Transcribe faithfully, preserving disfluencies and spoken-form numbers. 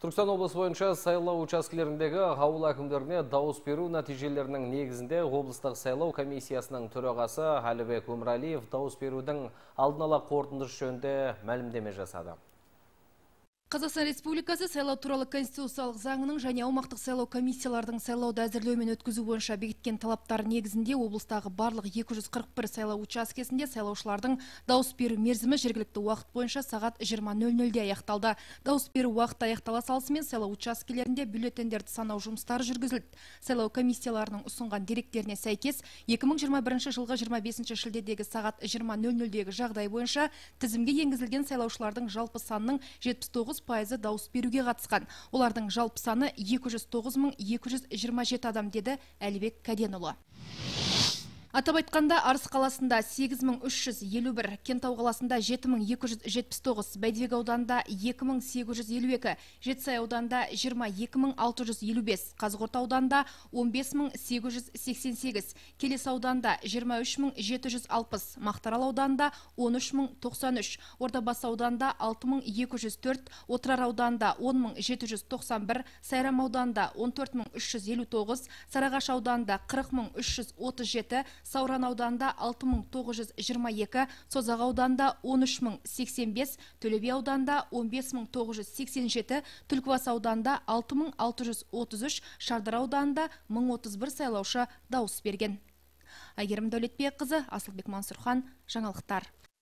Түркістан облысы бойынша сайлау учаскелеріндегі ауыл әкімдеріне дауыс беру нәтижелерінің негізінде облыстық сайлау комиссиясының төрағасы Әлібек Өмірәлиев дауыс берудің алдын ала қорытындысы жөнінде мәлімдеме жасады. Қазақстан Республикасы сайлау туралы конституциялық заңының және аумақтық сайлау комиссиялардың сайлауды әзірлеу мен өткізу бойынша бекіткен талаптар негізінде облыстағы барлық екі жүз қырық бір сайлау учаскесінде сайлаушылардың дауыс беру мерзімі жергілікті уақыт бойынша сағат жиырма нөл нөлде аяқталды. Дауыс беру уақыты аяқтала салысымен сайлау учаскелерінде бюллетендерді санау жұмыстары жүргізілді. Сайлау комиссияларының ұсынған деректеріне сәйкес екі мың жиырма бірінші жылғы жиырма бесінші шілдедегі сағат жиырма нөл нөлдегі жағдай бойынша тізімге енгізілген сайлаушылардың жалпы санының жетпіс тоғыз пайызы дауыс беруге қатысқан. Олардың жалпы саны екі жүз тоғыз мың екі жүз жиырма жеті адам, деді Әлібек Кәденұлы. Атап айтқанда, Арыс қаласында сегіз мың үш жүз елу бір, Кентау қаласында жеті мың екі жүз жетпіс тоғыз, Бәйдібек ауданында екі мың сегіз жүз елу екі, Жетісай ауданында жиырма екі мың алты жүз елу бес, Қазығұрт ауданында он бес мың сегіз жүз сексен сегіз, Келес ауданында жиырма үш мың жеті жүз алпыс, Мақтарал ауданында он үш мың тоқсан үш, Ордабасы ауданында алты мың екі жүз төрт, Отырар ауданында он мың жеті жүз тоқсан бір, Сайрам ауданында он төрт мың үш жүз елу тоғыз, Сарыағаш ауданында қырық мың үш жүз отыз жеті, Сауран ауданында алты мың тоғыз жүз жиырма екі, Созақ ауданында он үш мың сексен бес, Төле би ауданында он бес мың тоғыз жүз сексен жеті, Түлкібас ауданында алты мың алты жүз отыз үш, Шардара ауданында мың отыз бір сайлаушы дауыс берген. Әйгерім Дәулетбекқызы, Асылбек Мансұрхан, жаңалықтар.